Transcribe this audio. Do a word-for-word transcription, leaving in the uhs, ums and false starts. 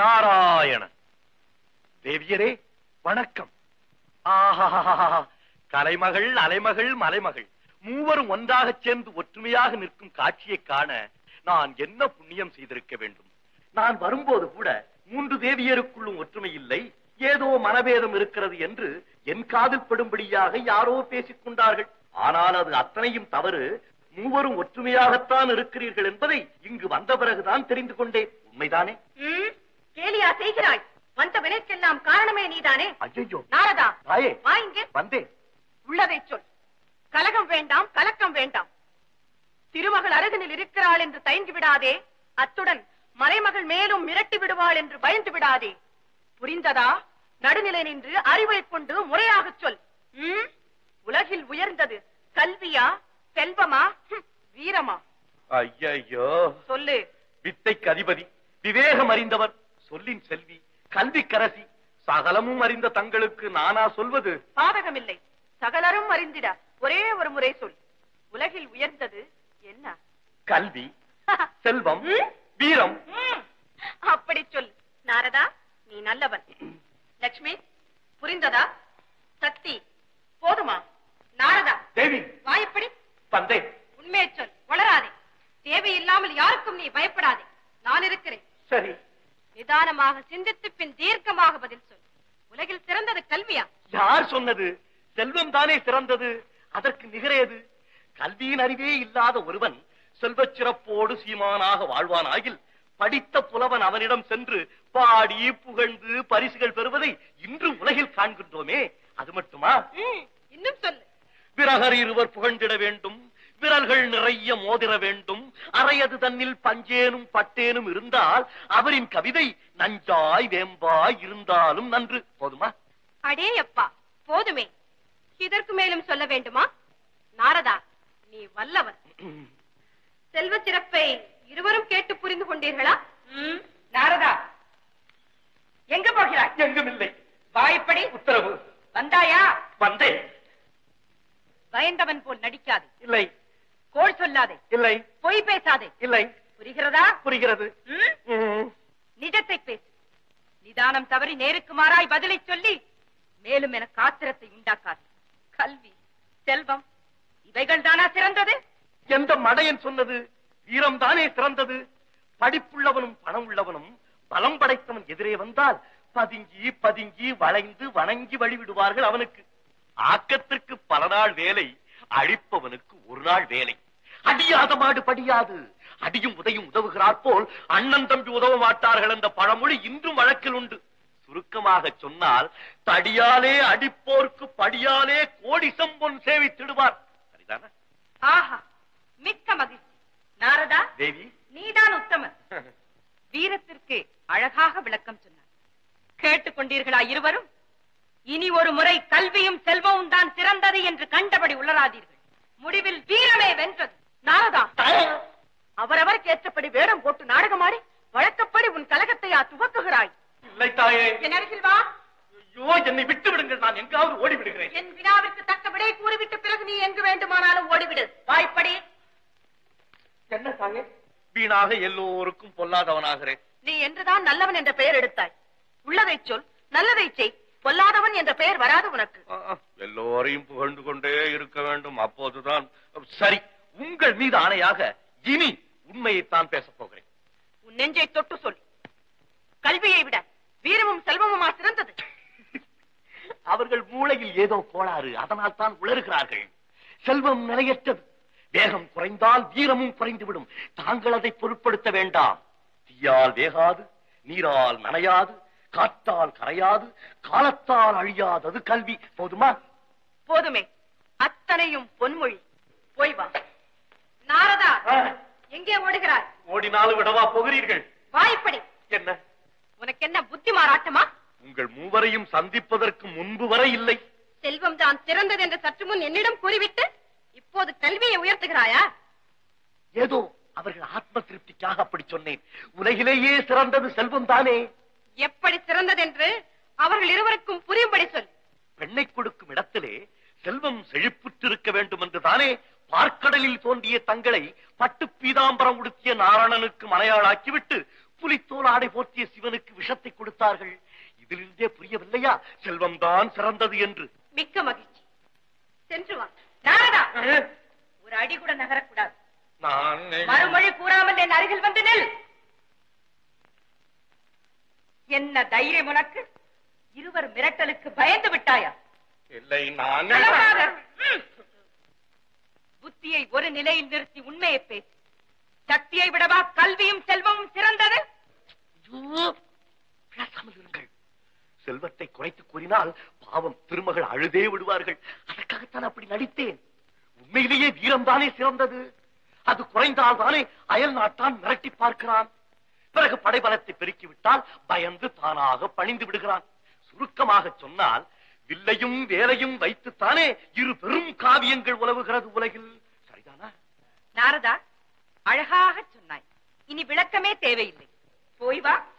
நாராயண தேவியரே வணக்கம். ஆஹா, கலைமகள் அலைமகள் மலைமகள் மூவரும் ஒன்றாக சேர்ந்து ஒற்றுமையாக நிற்கும் காட்சியை காண நான் என்ன புண்ணியம் செய்திருக்க வேண்டும். நான் வரும்போது கூட மூன்று தேவியருக்குள்ளும் ஒற்றுமை இல்லை, ஏதோ மனபேதம் இருக்கிறது என்று என் காதில் படும்படியாக யாரோ பேசிக் கொண்டார்கள். ஆனால் அது அத்தனையும் தவறு. மூவரும் ஒற்றுமையாகத்தான் இருக்கிறீர்கள் என்பதை இங்கு வந்த பிறகுதான் தெரிந்து கொண்டேன். உண்மைதானே? கேலியா செய்கிறாய்? வந்த வினைக்கெல்லாம் காரணமே நீதானே? ஐயோ நாரதா, தாயே வா இங்கே. வந்தேன். உள்ளதை சொல். கலகம் வேண்டாம், கலக்கம் வேண்டாம். திருமகள் அருகினில் இருக்கிறாள் என்று தயங்கி விடாதே. அத்துடன் மலைமகள் மேலும் மிரட்டி விடுவாள் என்று பயந்து விடாதே. புரிந்ததா? நடுநிலை நின்று அறிவை கொண்டு முறையாக சொல். உலகில் உயர்ந்தது கல்வியா, செல்வமா, வீரமா? ஐயோ சொல்லு. வித்தைக்கு அதிபதி, விவேகம் அறிந்தவர், சொல்லின் செல்வி, கல்விக்கரசி, சகலமும் அறிந்த தங்களுக்கு நானா சொல்வது? பாதகமில்லை, சகலரும் அறிந்திட ஒரே ஒரு முறை சொல். உலகில் உயர்ந்தது என்ன? கல்வி, செல்வம், வீரம். அப்படி சொல். நாரதா, நீ நல்லவன். லட்சுமி, புரிந்ததா? சக்தி, போதுமா? நாரதா, தேவி, வாய்ப்படி. வந்தே. உண்மையை சொல், வளராதே. தேவை இல்லாமல் யாருக்கும் நீ பயப்படாதே. நான் இருக்கிறேன். சரி. நிதானமாக சிந்தித்து பின் தீர்க்கமாக பதில் சொல். உலகில் சிறந்தது கல்வியா? யார் சொன்னது? செல்வம் தானே சிறந்தது. அதற்கு நிகரேது? கல்வியின் அறிவே இல்லாத ஒருவன் செல்வச் சிறப்போடு சீமானாக வாழ்வானாகில் படித்த புலவன் அவனிடம் சென்று பாடி புகழ்ந்து பரிசுகள் பெறுவதை இன்று உலகில் காண்கின்றோமே, அது மட்டுமா? இன்னும் சொல்லு. விரகர் இருவர் புகழ்ந்திட வேண்டும், விரல்கள் நிறைய மோதிர வேண்டும், அறையது தன்னில் பஞ்சேனும் பட்டேனும் இருந்தால் அவரின் கவிதை நஞ்சாய் வேம்பாய் இருந்தாலும் நன்று. போதுமா? அடே அப்பா, போதுமே. இதற்கு மேலும் சொல்ல வேண்டுமா? நாரதா, நீ வல்லவன். செல்வ சிறப்பை இருவரும் கேட்டு புரிந்து கொண்டீர்களா? நாரதா, எங்க போகிறாய்? எங்கும் இல்லை. வாய்ப்படி. உத்தரவு. வந்தாயா? வந்தேன். பயந்தவன் போல் நடிக்காதே. இல்லை. கோள் சொல்லாதே. இல்லை. பொய் பேசாதே. இல்லை. புரிகிறதா? புரிகிறது. நிஜத்தை பேசு. நிதானம் தவறி நேருக்கு மாறாய் பதிலை சொல்லி மேலும் எனக்கு ஆத்திரத்தை உண்டாக்காது. கல்வி, செல்வம் இவைகள் தானா சிறந்தது? எந்த மடையன் சொன்னது? வீரம் தானே சிறந்தது. படிப்புள்ளவனும் பணம் உள்ளவனும் பலம் படைத்தவன் எதிரே வந்தால் பதுங்கி பதுங்கி வளைந்து வணங்கி வழிவிடுவார்கள் அவனுக்கு. ஆக்கத்திற்கு பல நாள் வேலை, அழிப்பவனுக்கு ஒரு நாள் வேலை. அடியாத மாடு படியாது, அடியும் உதையும் உதவுகிறார் போல் அண்ணன் தம்பி உதவ மாட்டார்கள் என்ற பழமொழி இன்றும் வழக்கில் உண்டு. சுருக்கமாக சொன்னால், தடியாலே அடிப்போர்க்கு படியாலே கோடி சம்பொன் சேவித்திடுவார். சரிதானா? ஆஹா, மிக்க மகிழ்ச்சி. நாரதா தேவி, நீதான் உத்தமன். வீரத்திற்கு அழகாக விளக்கம் சொன்னார். கேட்டுக்கொண்டீர்களா இருவரும்? இனி ஒரு முறை கல்வியும் செல்வமும் தான் சிறந்தது என்று கண்டபடி உளராதீர்கள். முடிவில் வீரமே வென்றது. நாரதா, அவரவர் கேற்றபடி வேடம் போட்டு நாடகமாடி வழக்கப்படி உன் கலகத்தையா துவக்குகிறாய்? இல்லை தாயே. என் அருகில் வா. ஐயோ, என்னை விட்டு விடுங்கள், நான் எங்காவது ஓடிவிடுகிறேன். என் வினாவிற்கு தக்க விடை கூறிவிட்ட பிறகு நீ எங்கு வேண்டுமானாலும் ஓடிவிடு. வாய்ப்படி. என்ன தாயே? வீணாக எல்லோருக்கும் பொல்லாதவனாகிறேன். நீ என்றுதான் நல்லவன் என்ற பெயர் எடுத்தாய். உள்ளதை சொல், நல்லதை செய். பொல்லாதவன் என்ற பெயர் வராது உனக்கு. எல்லோரையும் புகழ்ந்து கொண்டே இருக்க வேண்டும், அப்போதுதான் சரி. உங்கள் மீது ஆணையாக இனி உண்மையைத்தான் பேசப் போகிறேன். உன் நெஞ்சை தொட்டு சொல். கல்வியை விட வீரமும் செல்வமுமா சிறந்தது? அவர்கள் மூளையில் ஏதோ கோளாறு, அதனால் தான் உளறுகிறார்கள். செல்வம் நிலையற்றது, வேகம் குறைந்தால் வீரமும் குறைந்துவிடும். தாங்கள் அதை பொருட்படுத்த வேண்டாம். தீயால் வேகாது, நீரால் நனையாது, காற்றால் கரையாது, காலத்தால் அழியாதது கல்வி. போதுமா? போதுமே. அத்தனையும் பொன்மொழி. போய் வா. நாரதா, எங்கே ஓடுகிறாய்? ஓடினாலும் விடவா போகிறீர்கள்? வாய்ப்படி. என்ன உனக்கு என்ன புத்தி மாறாட்டமா? உங்கள் மூவரையும் சந்திப்பதற்கு முன்பு வரை இல்லை. செல்வம் தான் சிறந்தது என்று சற்று முன் என்னிடம் கூறிவிட்டு இப்போது கல்வியை உயர்த்துகிறாயா? ஏதோ அவர்கள் ஆத்ம திருப்திக்காக அப்படி சொன்னேன். உலகிலேயே சிறந்தது செல்வம் தானே. எப்படி சிறந்தது என்று அவர்கள் இருவருக்கும் புரியும்படி சொல். பெண்ணை கொடுக்கும் இடத்திலே செல்வம் செழிப்புற்றிருக்க வேண்டும் என்று தானே பார்க்கடலில் தோன்றிய தங்களை பட்டு பீதாம்பரம் உடுத்திய நாராயணனுக்கு மனையாளாக்கிவிட்டு புலித்தோல் ஆடை போர்த்திய சிவனுக்கு விஷத்தை கொடுத்தார்கள். இதிலிருந்தே புரியவில்லையா செல்வம் தான் சிறந்தது என்று? மிக்க மகிழ்ச்சி. சென்று வா. நாரதா, ஒரு அடி கூட நகரக்கூடாது. நான் மறுமொழி கூறாமல் என் அருகில் வந்து நெல். என்ன தைரியம் உனக்கு? இருவர் மிரட்டலுக்கு பயந்து விட்டாயா? இல்லை, நான் புத்தியை ஒரு நிலையில் நிறுத்தி உண்மையை பேசு. சக்தியை விடவா கல்வியும் செல்வமும் சிறந்தது? பேசாமல் இருங்கள். செல்வத்தை குறைத்து கூறினால் பாவம் திருமகள் அழுதே விடுவார்கள். அதற்காகத்தான் அப்படி நடித்தேன். உண்மையிலேயே வீரம்தானே சிறந்தது. அது குறைந்தால் தானே அயல் நாட்டான் மிரட்டி பார்க்கிறான். பிறகு படைபலத்தை பெருக்கிவிட்டால் பயந்து தானாக பணிந்து விடுகிறான். சுருக்கமாக சொன்னால் வில்லையும் வேலையும் வைத்துத்தானே இரு பெரும் காவியங்கள் உலவுகிறது உலகில். சரிதானா? நாரதா, அழகாக சொன்னாய். இனி விளக்கமே தேவையில்லை. போய் வா.